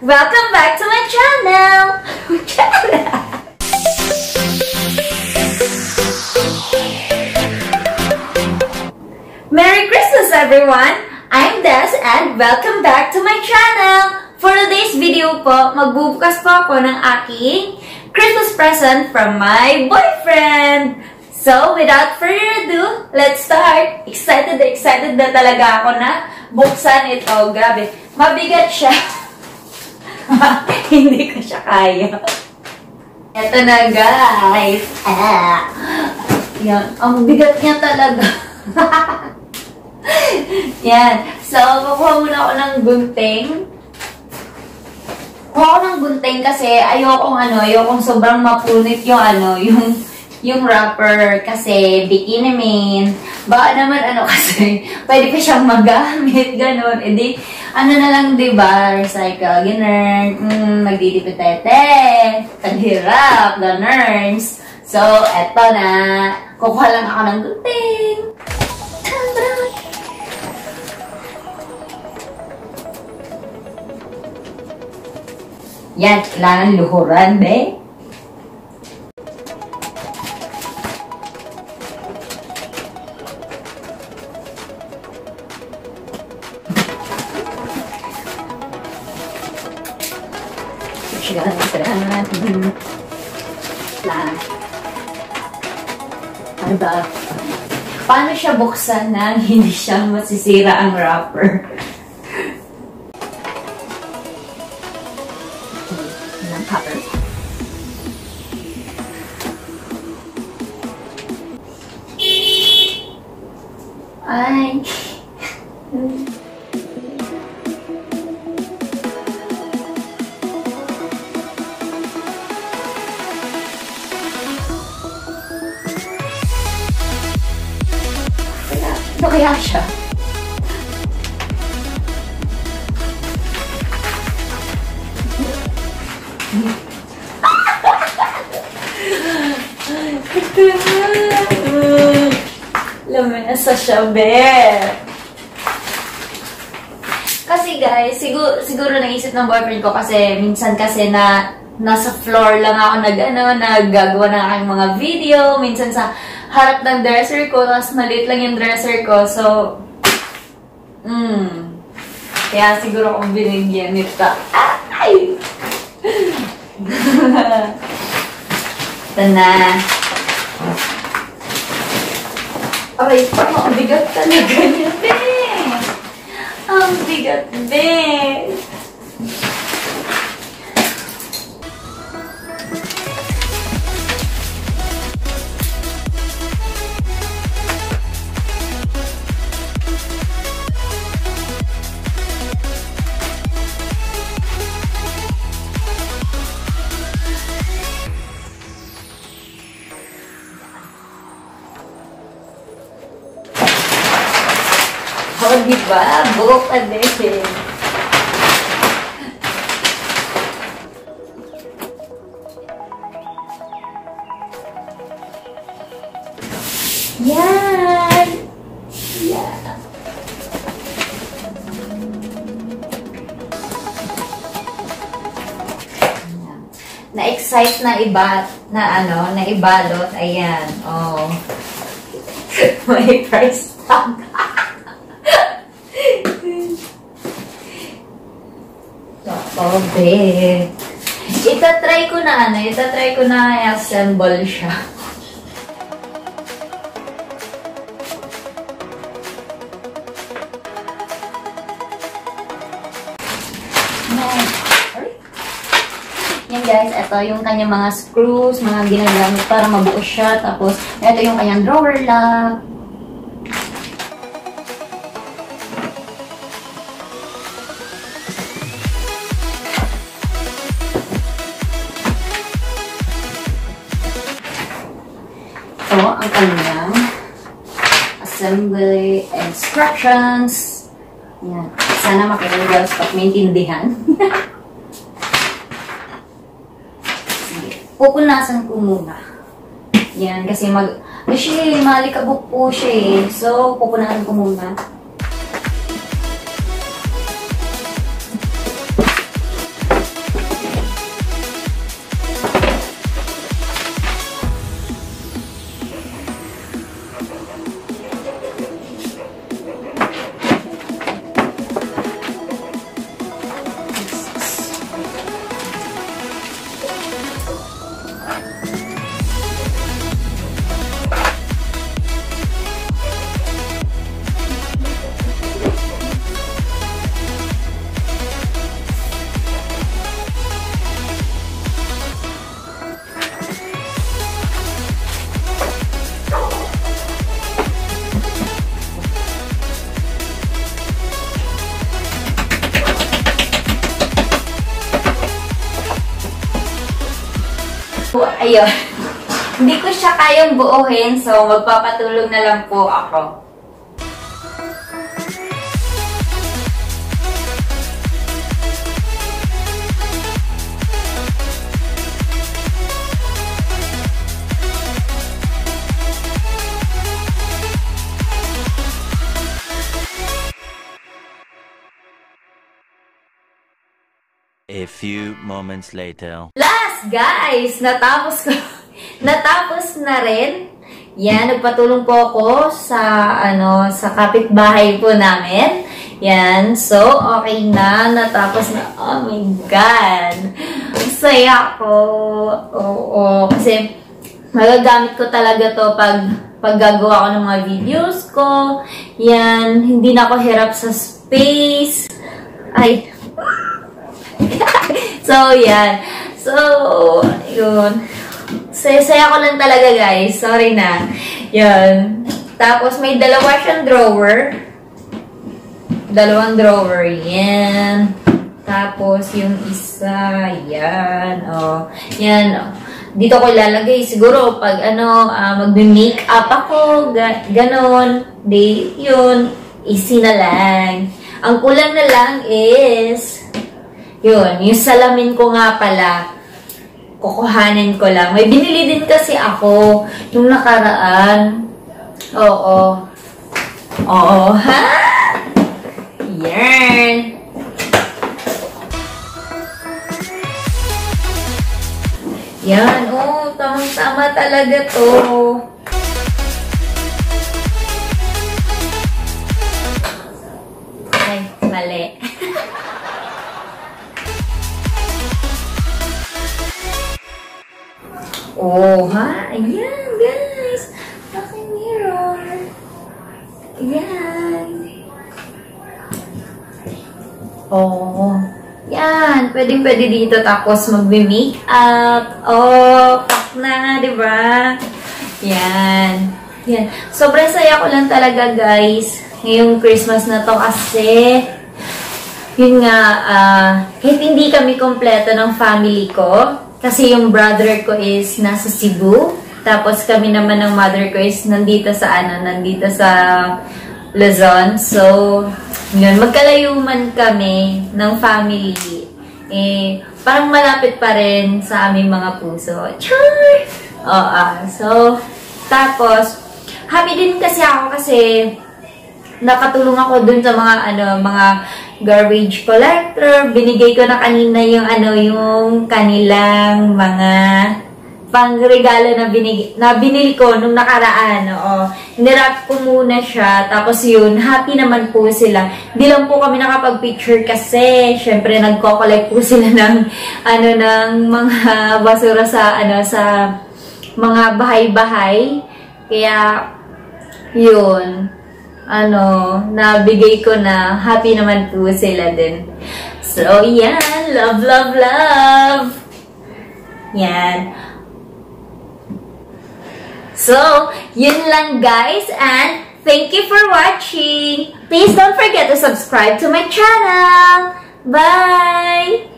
Welcome back to my channel! Merry Christmas everyone! I'm Des and welcome back to my channel! For today's video po, magbubukas po ako ng aking Christmas present from my boyfriend! So, without further ado, let's start! Excited na talaga ako na buksan ito. Grabe, mabigat siya. Hindi ko siya kaya. Ito na guys. Yan, ang bigat niya talaga. Yan. So, kukuha muna ako ng gunting. Kuha ako ng gunting kasi ayokong sobrang mapunit yung wrapper kasi bikini min. Baka naman kasi, pwede pa siyang magamit, ganun. E di, na lang, diba? Recycle, ganun. Magdidipitete. Taghirap, ganun. So, eto na. Kukuha lang ako ng gunting. Yan, kailangan luhuran, be. Ano ba? Paano siya buksan nang hindi siya masisira ang wrapper? Ng cover. Ay. Ano kaya siya? Lamesa siya, be. Kasi guys, siguro naisip ng boyfriend ko kasi minsan kasi na nasa floor lang ako naggagawa ng aking mga video. Minsan sa harap ng dresser ko, tapos maliit lang yung dresser ko. So, kaya siguro akong binigyan nito. Ay! Ito na. Aray, ang bigat talaga niya, be. Ang bigat, be. Oh, diba? Buhok ka din. Yan! Yeah. Na-excite na ibalot. Ayan. Oh. May price tag. Okay. Itatry ko na i-assemble siya. Yan guys, ito yung kanyang mga screws, mga ginagamit para mabuo siya. Tapos, ito yung kanyang drawer lock. Ito ang kanyang assembly instructions. Yan. Sana makinig guys pag maintindihan. Pupunasan ko muna. Yan, kasi malikabok po siya eh. So, pupunasan ko muna. Ayun. Hindi ko siya kayang buuhin, so magpapatulong na lang po ako. A few moments later. Last, guys! Natapos na rin. Yan, nagpatulong po ako sa, sa kapitbahay po namin. Yan, so, okay na. Natapos na. Oh my God! Masaya ako. Oo, kasi magagamit ko talaga to pag gagawa ko ng mga videos ko. Yan, hindi na ako hirap sa space. Ay, so, yan. So, yun. Saya ko lang talaga, guys. Sorry na. Yan. Tapos, may dalawa siyang drawer. Dalawang drawer. Yan. Tapos, yung isa. Yan. O. Yan. O. Dito ko ilalagay. Siguro, pag magbe-makeup ako, ganon. Yun. Easy na lang. Ang kulang na lang is yun, yung salamin ko nga pala, kukuhanin ko lang. May binili din kasi ako nung nakaraan. Oo. Oo, ha? Yan. Yan, oh, tamang-tama talaga to. Ay, mali. Oh, ha? Ayan, guys. Aking mirror. Ayan. Oh. Yan. Pwede dito tapos magbe-makeup. Oh, pak na, diba? Yan. Yan. Sobrang saya ko lang talaga, guys. Ngayong Christmas na to kasi yun nga, kahit hindi kami kompleto ng family ko, kasi yung brother ko is nasa Cebu. Tapos kami naman ng mother ko is nandito sa Luzon. So, yun, magkalayo man kami ng family. Parang malapit pa rin sa aming mga puso. Char! So, tapos, happy din kasi ako kasi nakatulong ako dun sa mga garbage collector. Binigay ko na kanina yung kanilang mga pangregalo na binili ko nung nakaraan. Oo. Nirap ko muna siya. Tapos yun, happy naman po sila. Hindi lang po kami nakapag-picture kasi syempre nagko-collect po sila ng ng mga basura sa mga bahay-bahay. Kaya yun, nabigay ko na, happy naman po sila din. So, yan. Love, love, love. Yan. So, yun lang, guys. And, thank you for watching. Please don't forget to subscribe to my channel. Bye!